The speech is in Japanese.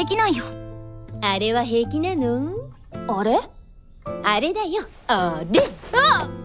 できないよ。 あれは平気なの？ あれ？ あれだよ、あれ。 あっ！